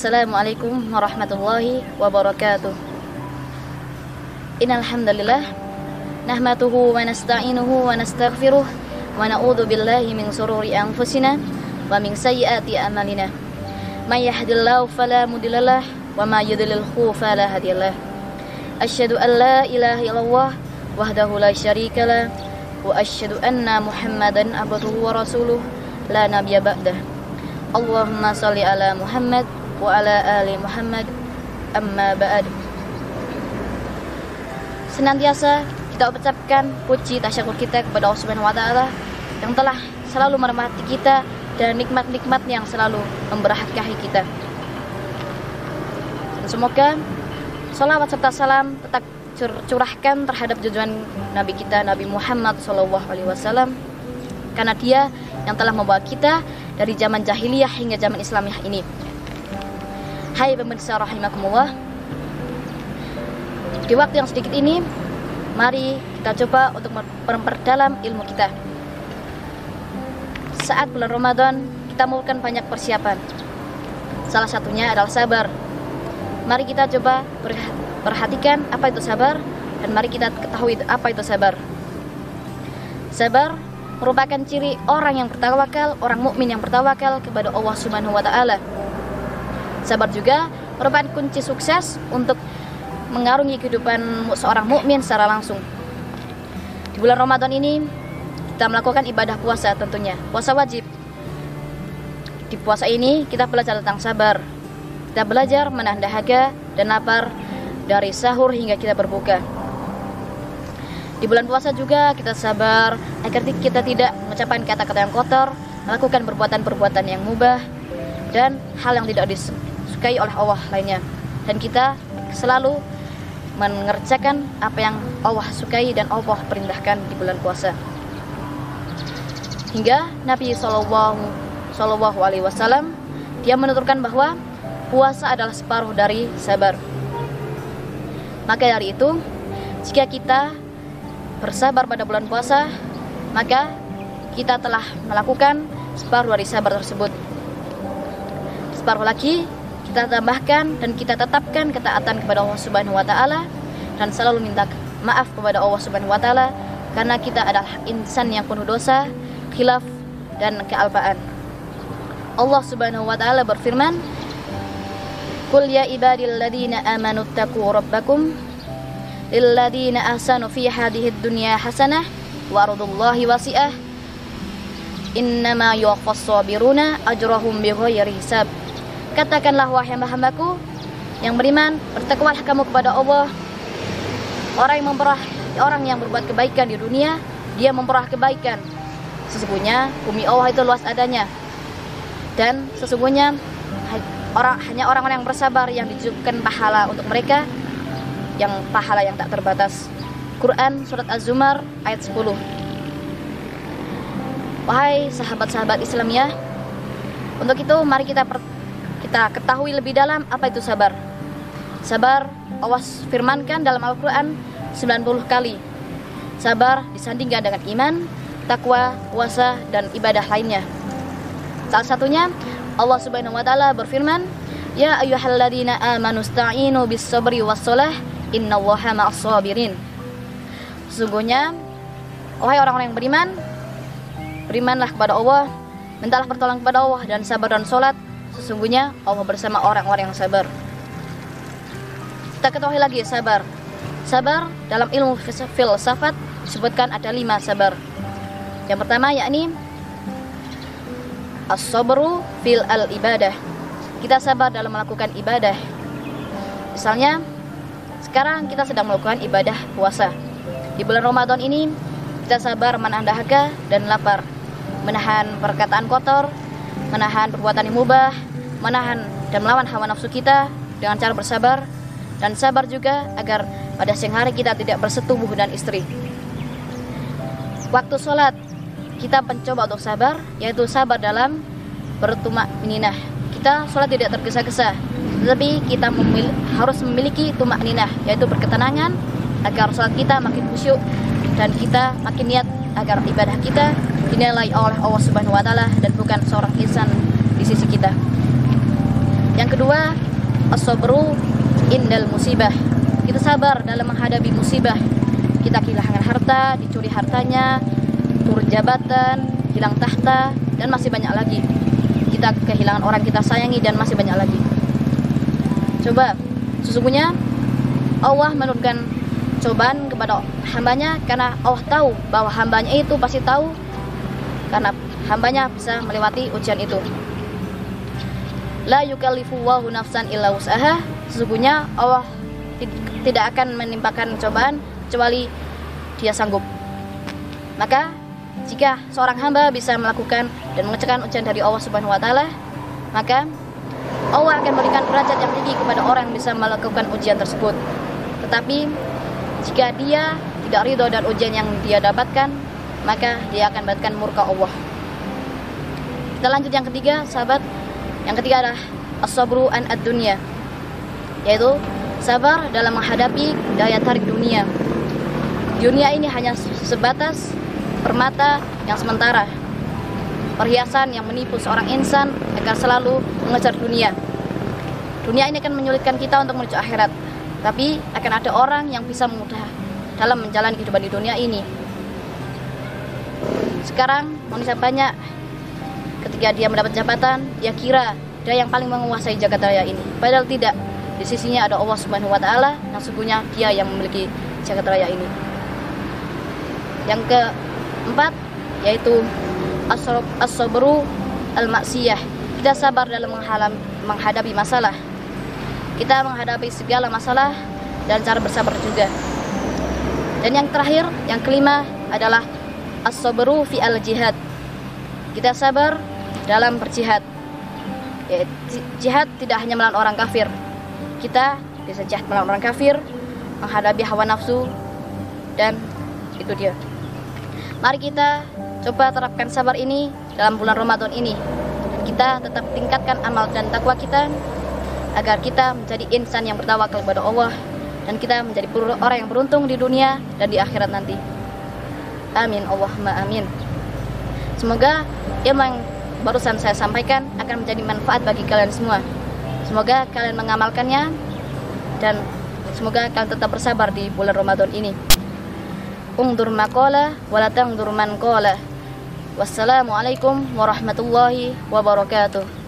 Assalamualaikum warahmatullahi wabarakatuh. Innal hamdalillah nahmaduhu wa nasta'inuhu wa nastaghfiruh wa na'udzu billahi min shururi anfusina wa min sayyiati a'malina. May yahdihillahu fala mudhillalah wa may yudlilhu fala hadiyalah. Asyhadu an la ilaha illallah wahdahu la syarikalah wa asyhadu anna Muhammadan abduhu wa rasuluh la nabiyya ba'dah. Allahumma shalli ala Muhammad wa ala ali Muhammad, amma ba'd. Senantiasa kita ucapkan puji tasyakur kita kepada Allah Subhanahu wa taala yang telah selalu merahmati kita dan nikmat-nikmat yang selalu memberkahi kita. Dan semoga salawat serta salam tetap curahkan terhadap junjungan Nabi kita, Nabi Muhammad SAW, karena dia yang telah membawa kita dari zaman jahiliyah hingga zaman Islamiyah ini. Hai pemirsa rahimakumullah, di waktu yang sedikit ini mari kita coba untuk memperdalam ilmu kita. Saat bulan Ramadan kita memerlukan banyak persiapan. Salah satunya adalah sabar. Mari kita coba perhatikan apa itu sabar, dan mari kita ketahui apa itu sabar. Sabar merupakan ciri orang yang bertawakal, orang mukmin yang bertawakal kepada Allah Subhanahu wa taala. Sabar juga merupakan kunci sukses untuk mengarungi kehidupan seorang mukmin secara langsung. Di bulan Ramadan ini kita melakukan ibadah puasa, tentunya puasa wajib. Di puasa ini kita belajar tentang sabar. Kita belajar menahan dahaga dan lapar dari sahur hingga kita berbuka. Di bulan puasa juga kita sabar agar kita tidak mengucapkan kata-kata yang kotor, melakukan perbuatan-perbuatan yang mubah dan hal yang tidak disukai oleh Allah lainnya. Dan kita selalu mengerjakan apa yang Allah sukai dan Allah perintahkan di bulan puasa. Hingga Nabi Sallallahu Alaihi Wasallam dia menuturkan bahwa puasa adalah separuh dari sabar. Maka dari itu, jika kita bersabar pada bulan puasa, maka kita telah melakukan separuh dari sabar tersebut. Separuh lagi kita tambahkan dan kita tetapkan ketaatan kepada Allah Subhanahu wa taala dan selalu minta maaf kepada Allah Subhanahu wa taala, karena kita adalah insan yang penuh dosa, khilaf dan kealpaan. Allah Subhanahu wa taala berfirman, "Qul ya ibadilladzina amanu taqu rabbakum lilladzina ahsanu fi hadhid dunya hasanah wa ardullahi wasi'ah innama yuwaffas sabiruna ajrahum bighairi hisab." Katakanlah wahai hamba-hambaku yang beriman, bertakwalah kamu kepada Allah. Orang yang berbuat kebaikan di dunia, dia memperoleh kebaikan. Sesungguhnya bumi Allah itu luas adanya, dan sesungguhnya hanya orang-orang yang bersabar yang dijunjukkan pahala untuk mereka, yang pahala yang tak terbatas. Quran surat Az-Zumar ayat 10. Wahai sahabat-sahabat Islamiyah, untuk itu mari kita ketahui lebih dalam apa itu sabar. Sabar Allah firmankan dalam Al-Quran 90 kali. Sabar disandingkan dengan iman, takwa, puasa, dan ibadah lainnya. Salah satunya Allah Subhanahu wa taala berfirman, "Ya ayyuhalladzina amanu sta'inu bis-sabri was-shalah innallaha ma'as-sabirin." Sesungguhnya wahai orang-orang yang beriman, berimanlah kepada Allah, mintalah pertolongan kepada Allah dan sabar dan salat. Sesungguhnya Allah bersama orang-orang yang sabar. Kita ketahui lagi sabar. Sabar dalam ilmu filsafat disebutkan ada 5 sabar. Yang pertama yakni as-sabru fil al-ibadah. Kita sabar dalam melakukan ibadah. Misalnya sekarang kita sedang melakukan ibadah puasa. Di bulan Ramadan ini kita sabar menahan dahaga dan lapar, menahan perkataan kotor, menahan perbuatan yang mubah, menahan dan melawan hawa nafsu kita dengan cara bersabar, dan sabar juga agar pada siang hari kita tidak bersetubuh dengan istri. Waktu sholat kita mencoba untuk sabar, yaitu sabar dalam bertumak ninah. Kita sholat tidak tergesa-gesa, tetapi kita harus memiliki tumak ninah, yaitu berketenangan agar sholat kita makin khusyuk dan kita makin niat agar ibadah kita dinilai oleh Allah Subhanahu wa taala dan bukan seorang insan di sisi kita. Yang kedua, as-sabru indal musibah. Kita sabar dalam menghadapi musibah. Kita kehilangan harta, dicuri hartanya, turun jabatan, hilang tahta, dan masih banyak lagi. Kita kehilangan orang kita sayangi dan masih banyak lagi. Coba, sesungguhnya Allah menurunkan cobaan kepada hambanya karena Allah tahu bahwa hambanya itu pasti tahu, karena hambanya bisa melewati ujian itu. La yukallifullahu nafsan illa wus'aha. Sesungguhnya Allah tidak akan menimpakan cobaan kecuali dia sanggup. Maka jika seorang hamba bisa melakukan dan mengerjakan ujian dari Allah Subhanahu wa taala, maka Allah akan berikan derajat yang tinggi kepada orang yang bisa melakukan ujian tersebut. Tetapi jika dia tidak ridho dan ujian yang dia dapatkan, maka dia akan mendapatkan murka Allah. Kita lanjut yang ketiga, sahabat. Yang ketiga adalah as-sabru an ad-dunya, yaitu sabar dalam menghadapi daya tarik dunia. Dunia ini hanya sebatas permata yang sementara, perhiasan yang menipu seorang insan agar selalu mengejar dunia. Dunia ini akan menyulitkan kita untuk menuju akhirat, tapi akan ada orang yang bisa mudah dalam menjalani kehidupan di dunia ini. Sekarang manusia banyak, ketika dia mendapat jabatan, dia kira dia yang paling menguasai jagat raya ini. Padahal tidak. Di sisinya ada Allah Subhanahu wa taala yang sesungguhnya dia yang memiliki jagat raya ini. Yang keempat yaitu as-sabru al-maksiyah. Kita sabar dalam menghadapi masalah. Kita menghadapi segala masalah dan cara bersabar juga. Dan yang terakhir, yang kelima adalah as-sabru fi al-jihad. Kita sabar dalam berjihad. Ya, jihad tidak hanya melawan orang kafir. Kita bisa jihad melawan orang kafir, menghadapi hawa nafsu, dan itu dia. Mari kita coba terapkan sabar ini dalam bulan Ramadan ini. Kita tetap tingkatkan amal dan takwa kita agar kita menjadi insan yang bertawakal kepada Allah dan kita menjadi orang yang beruntung di dunia dan di akhirat nanti. Amin, Allahumma amin. Semoga ilmu yang barusan saya sampaikan akan menjadi manfaat bagi kalian semua. Semoga kalian mengamalkannya dan semoga kalian tetap bersabar di bulan Ramadan ini. Ungdur maqala wala tangdur man qala. Wassalamualaikum warahmatullahi wabarakatuh.